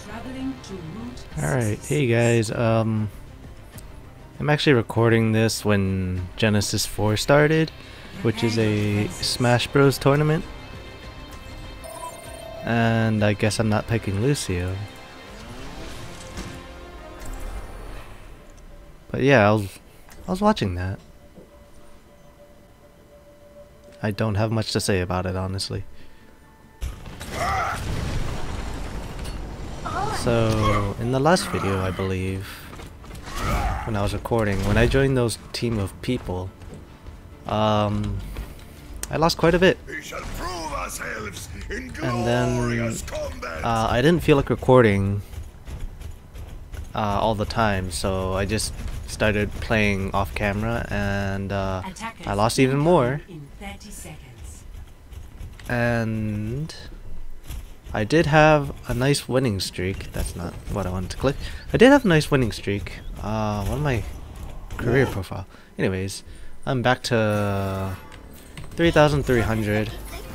Alright, hey guys, I'm actually recording this when Genesis 4 started, which is a Smash Bros tournament. And I guess I'm not picking Lucio. But yeah, I was watching that. I don't have much to say about it, honestly. So, in the last video, I believe, when I was recording, when I joined those team of people, I lost quite a bit. And then, I didn't feel like recording all the time, so I just started playing off camera, and I lost even more. And I did have a nice winning streak. That's not what I wanted to click. I did have a nice winning streak. What am my career profile? Anyways, I'm back to 3,300.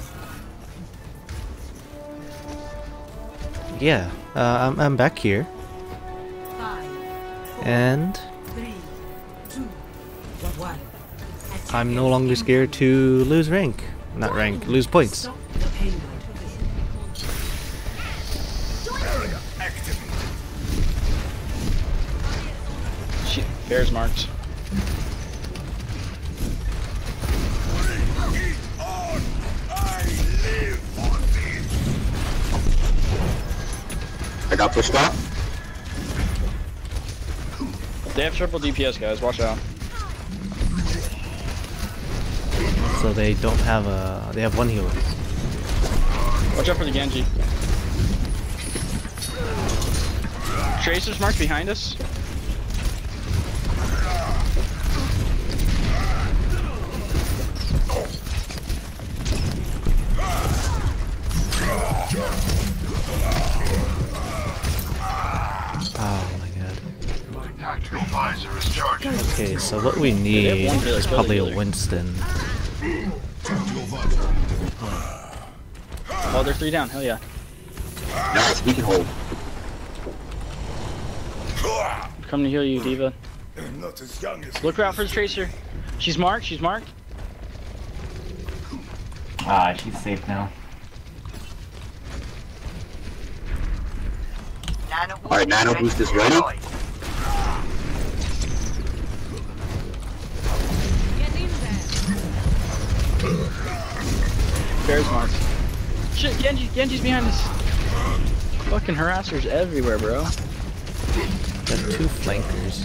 Yeah, I'm back here. And I'm no longer scared to lose rank. Not rank, lose points. Shit, bear's marked. I got pushed off. They have triple DPS, guys. Watch out. So they don't have a... they have one healer. Watch out for the Genji. Tracer's marked behind us. Oh my god. Okay, so what we need is probably a Winston. Oh, they're 3 down. Hell yeah. Nice, we can hold. I'm coming to heal you, Diva. Look out for the Tracer. She's marked. She's marked. Ah, she's safe now. Alright, nano boost is ready. Bear's marked. Shit, Genji's behind us. Fucking harassers everywhere, bro. Got 2 flankers.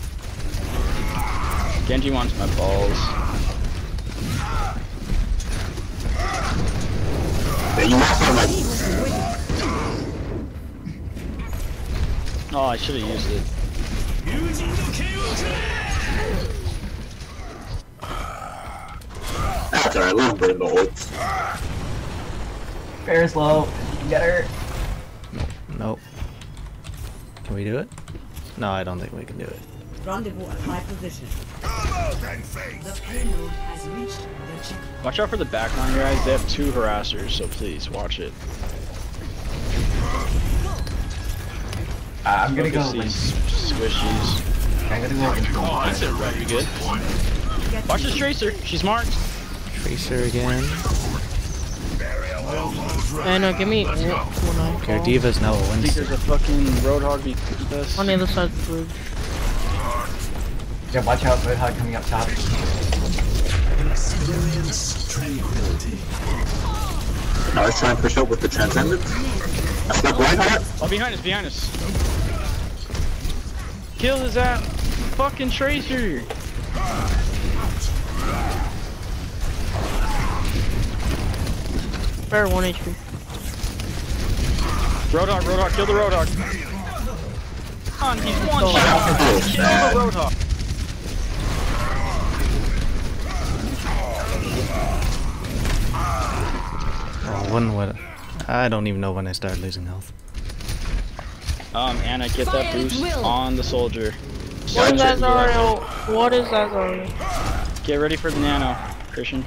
Genji wants my balls. Yeah, you must have like... Oh, I should have used it. That's alright, let him burn the ults. Bear's low. You can get her. Nope. Can we do it? No, I don't think we can do it. Rendezvous at my position. The payload has reached the checkpoint. Watch out for the backline, guys. They have 2 harassers, so please watch it. I'm gonna go Focus Link. these squishies. I'm gonna go Link. Oh, that's it, right? You good? Watch this Tracer. She's marked. Tracer again. No, give me one Okay, Diva's now a I think Winston. there's a fucking Roadhog behind us. on the other side of the bridge. Yeah, watch out, Roadhog coming up top. Now let's try and push up with the Transcendence. I stuck Reinhardt. Oh, behind us, behind us. Kill his ass. Fucking Tracer. Bear 1 HP. Roadhog, kill the Roadhog. Come on, he's one shot. Kill the Roadhog. Oh, when I don't even know when I started losing health. Anna, get that boost on the soldier. What is that Zarya? What is that Zarya? Get ready for the nano, Christian.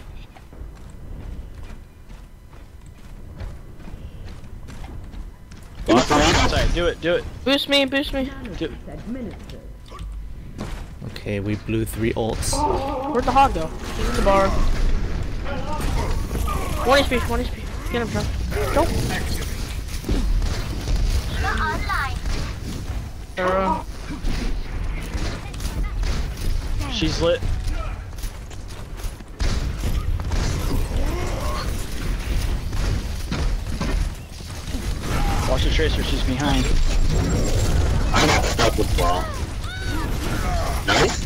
Sorry, do it, do it. Boost me, boost me. Do Okay, we blew 3 ults. Where'd the hog go? He's in the bar. 1 HP, 1 HP. Get him, John. Go. She's lit. Watch the tracer, she's behind. I got stuck with ball. Nice.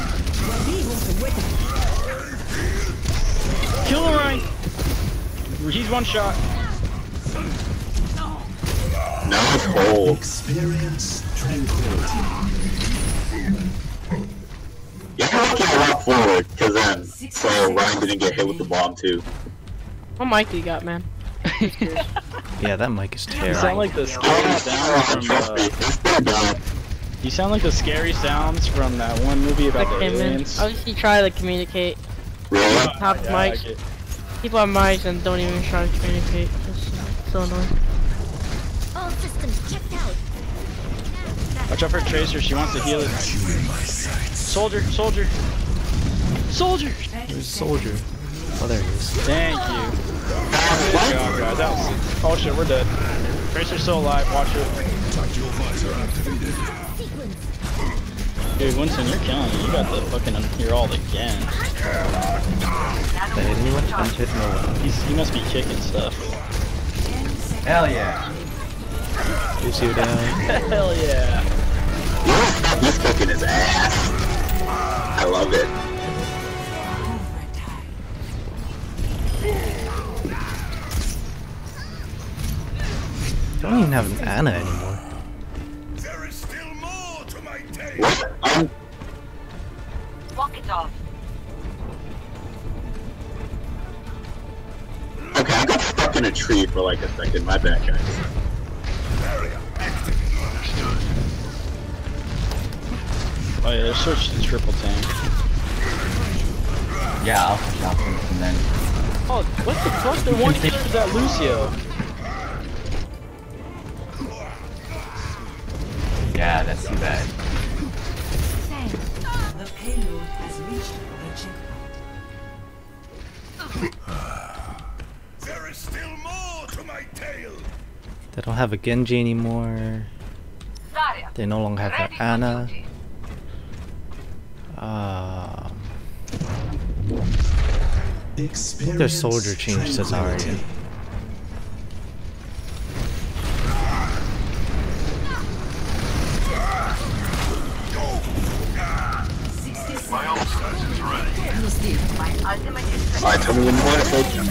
Kill the Ryan. He's one shot. Now it's cold. Experience tranquility. Yeah, I can't walk forward, cause then so Ryan didn't get hit with the bomb too. What mic do you got, man? Yeah, that mic is You terrible. sound like the scary sounds Trust me, from. it's pretty bad. You sound like the scary sounds from that one movie about the Okay, man. aliens. Obviously, try to communicate. Really? Top Yeah, I mics. like it. People have mics and don't even try to communicate. It's so annoying. All systems checked out. Watch out for Tracer, she wants to heal it. Soldier, soldier. Soldier! Where's Soldier? Oh, there he is. Thank you. Good job, guys. That was... Oh shit, we're dead. Tracer's still alive, watch it. Dude, Winston, you're killing it. You got the fucking... You're all again. They hit anyone? I'm hitting no one. He must be kicking stuff. Hell yeah. Lucio down. Hell yeah. He's kicking his ass. I love it. Don't even have an Ana anymore. There is still more to my tale. What? Walk it off. Okay, I got stuck in a tree for like a second. My bad, guys. Oh yeah, they're switched to triple tank. Yeah, I'll switch off and then. Oh, what the fuck? They're one hit with that Lucio. Yeah, that's too bad. The payload has reached the checkpoint. There is still more to my tale. They don't have a Genji anymore. They no longer have an Ana. Their soldier changed to Zarya. Alright, tell me when you want to take.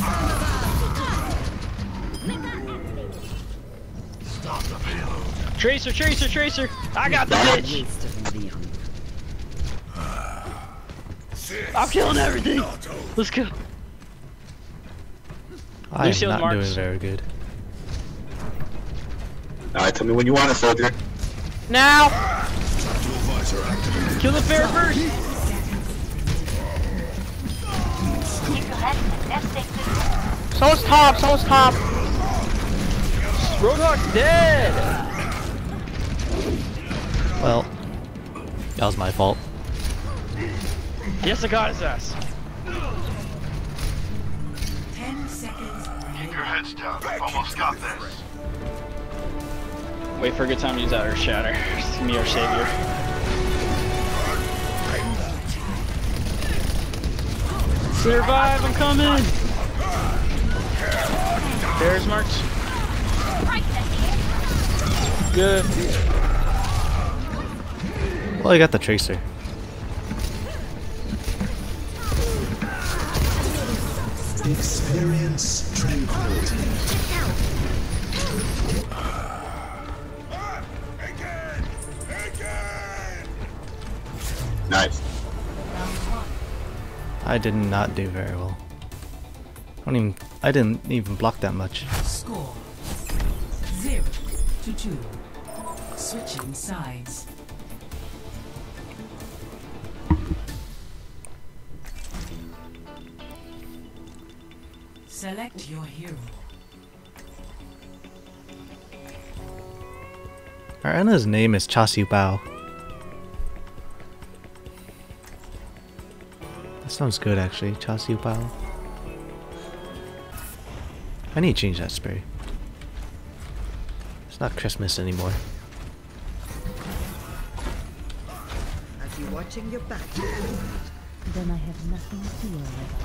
Tracer, Tracer, Tracer! I got the bitch! I'm killing everything! Let's go! I am Lucio's not marks. doing very good. Alright, tell me when you want to, soldier. Now! Kill the bear first! Someone's top, someone's top! Roadhog's dead! Well, that was my fault. Yes, I got his ass. 10 seconds. Keep your heads down. We've almost got this. Wait for a good time to use Outer Shatter. It's me, our savior. Survive, I'm coming! Bears marks. Good. Well, I got the Tracer. Experience tranquility. Nice. I did not do very well. I didn't even block that much. Score 0-2. Switching sides. Select your hero. Our Anna's name is Chasu Bao. That sounds good actually, Chasu Bao. I need to change that spray. It's not Christmas anymore. Are you watching your back? Then I have nothing to worry about.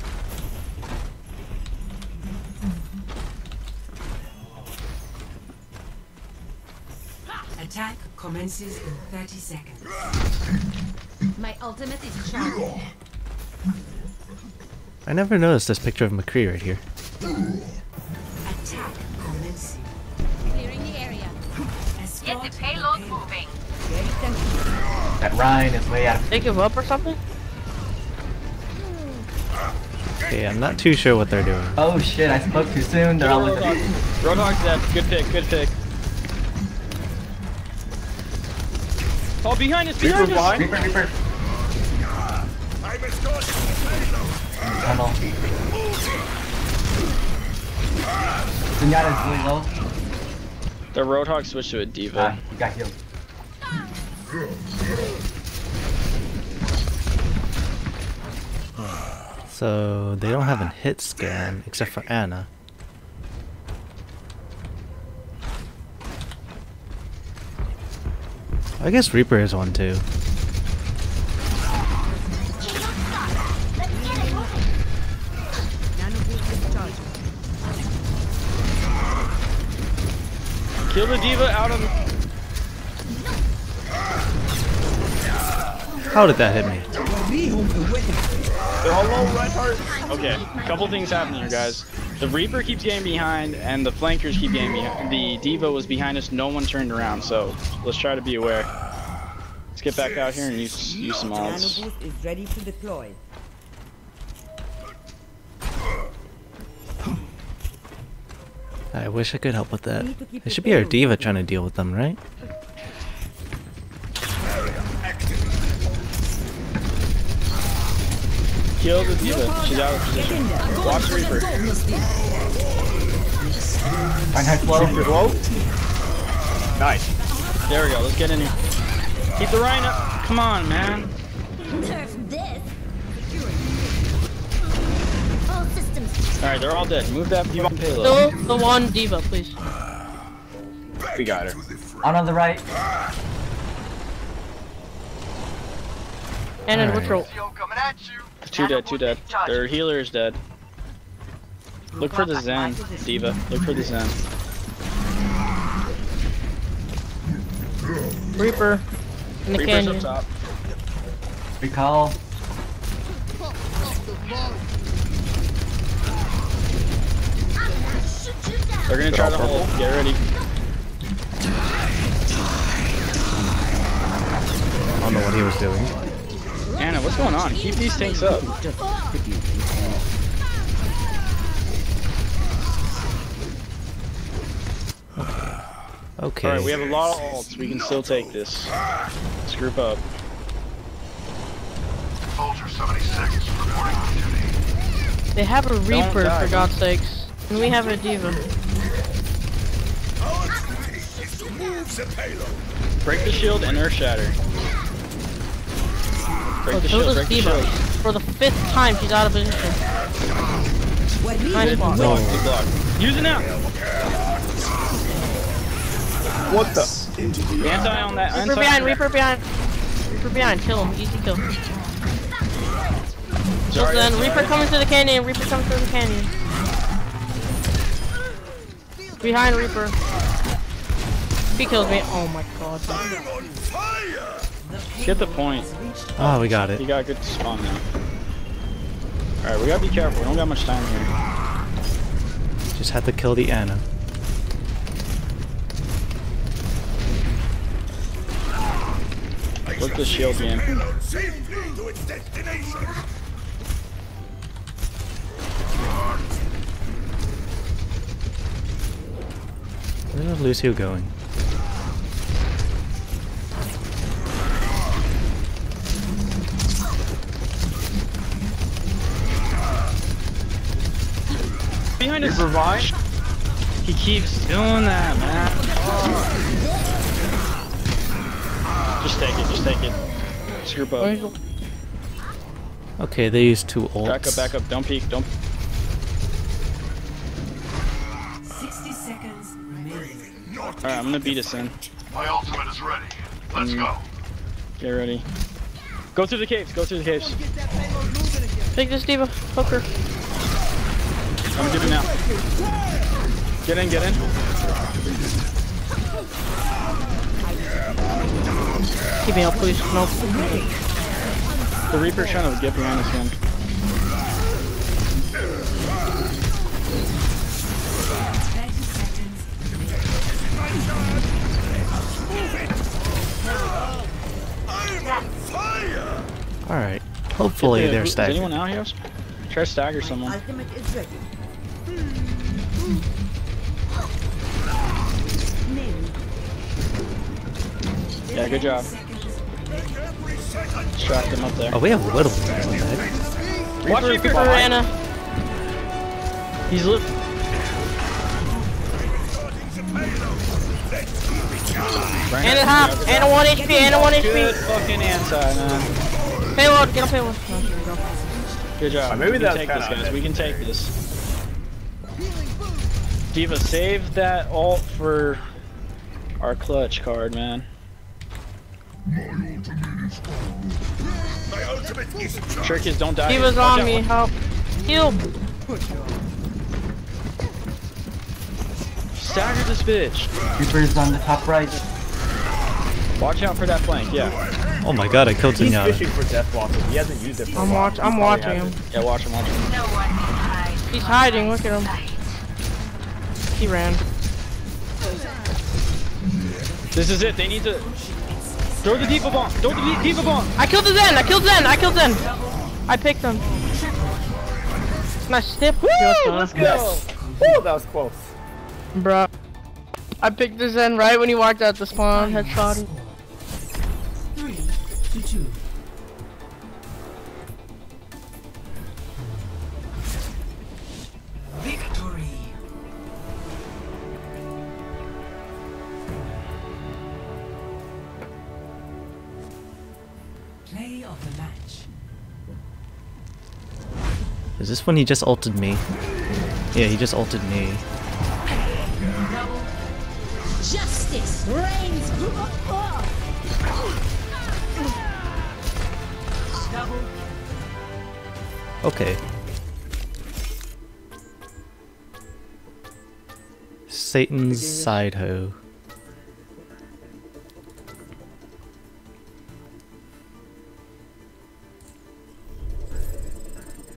Attack commences in 30 seconds. My ultimate is charged. I never noticed this picture of McCree right here. Attack commencing. Clearing the area. Escort Get the payload moving. That Ryan is way out of. They give up or something? Okay, I'm not too sure what they're doing. Oh shit, I spoke too soon. They're all with Roadhog. Roadhog's dead. Good pick, good pick. Oh, behind us, behind us! Reaper, Reaper. I'm escorting the payload. Tunnel. Zenyatta's really low. The Roadhog switched to a Diva. He got healed. So they don't have a hit scan except for Anna. I guess Reaper is one too. Kill the Diva out of. How did that hit me? They're all low right heart. Okay, a couple things happening here, guys. The Reaper keeps getting behind, and the flankers keep getting behind. The Diva was behind us. No one turned around, so let's try to be aware. Let's get back out here and use some odds. Nano boost is ready to deploy. I wish I could help with that. It should be our Diva trying to deal with them, right? Kill the Diva. She's out of position. Watch the Reaper. Reinhardt slow. Whoa. Nice. There we go. Let's get in here. Keep the Rhino up. Come on, man. Nerf this. All systems. Alright, they're all dead. Move that fucking payload. Still the one Diva, please. We got her. On the right. And in Alright. which roll? Two dead, two dead. Their healer is dead. Look for the Zen, Diva. Look for the Zen. Reaper. In the Reaper's up canyon. top. Recall. They're gonna try to hold. Get ready. I don't know what he was doing. Anna, what's going on? Keep these tanks up. Okay. Alright, we have a lot of ults. We can still take this. Let's group up. Soldier 70 seconds reporting on duty. They have a Reaper, die. for God's sakes. And we have a Diva. Our duty is to move the payload. Break the shield and Earth Shatter. Break Oh, the kill shield, this break the Diva. shield. For the 5th time, she's out of position. Nice block. Good block, good block. Use it now! What the? Anti on that. Reaper behind, Reaper behind. Reaper behind, kill him, easy kill. So Sorry, then, sorry. Reaper coming to the canyon, Reaper coming to the canyon. Behind Reaper. He kills me, oh my god. Get the point. Oh, we got You it. got a good spawn now. Alright, we gotta be careful. We don't got much time here. Just had to kill the Anna. Look the shield game. Payload safely to its destination. Where's Lucio going? Behind us. Revive. He keeps doing that, man. Just take it. Just group up. Okay, they used 2 ults. Back up. Don't peek. Don't. 60 seconds remaining. Alright, I'm gonna beat us in. My ultimate is ready. Let's go. Get ready. Go through the caves. Take this diva. Hook her. I'm giving now. Get in. Keep me up, please. Nope. The Reaper's trying to get behind us again. 30 seconds. I'm on fire! Alright. Hopefully they're Is stacking. anyone out here? Try to stagger someone. Ultimate is ready. Yeah, good job. Distract them up there. Oh, we have Whittle. Watch Reaper. Anna. He's lit. Anna half. Anna 1 HP. Anna 1 Good HP. fucking anti, man. Payload. Get on payload. Oh, there we go. Good job. Maybe We can that's take this, kinda guys. We can take this. Diva, save that ult for our clutch card, man. My ultimate is charged. Trick is don't die. Diva's Watch on out. me. Help. Heal. Stagger this bitch. Reaper's on the top right. Watch out for that flank. Yeah. Oh my god, I killed He's Zenyatta. fishing for Death Blossom. He hasn't used it for a I'm while. I'm watching him. Yeah. Watch him. He's hiding. Look at him. He ran. This is it. They need to throw the Diva bomb. Throw the Diva bomb. I killed the Zen. I killed Zen. I picked him. Nice stiff. Let's go. Yes. Oh, that was close. Bruh. I picked the Zen right when he walked out the spawn. Headshot him. 3 to 2. Victory. Play of the match. Is this when he just ulted me? Yeah, he just ulted me. Justice reigns. Okay. Satan's side hoe.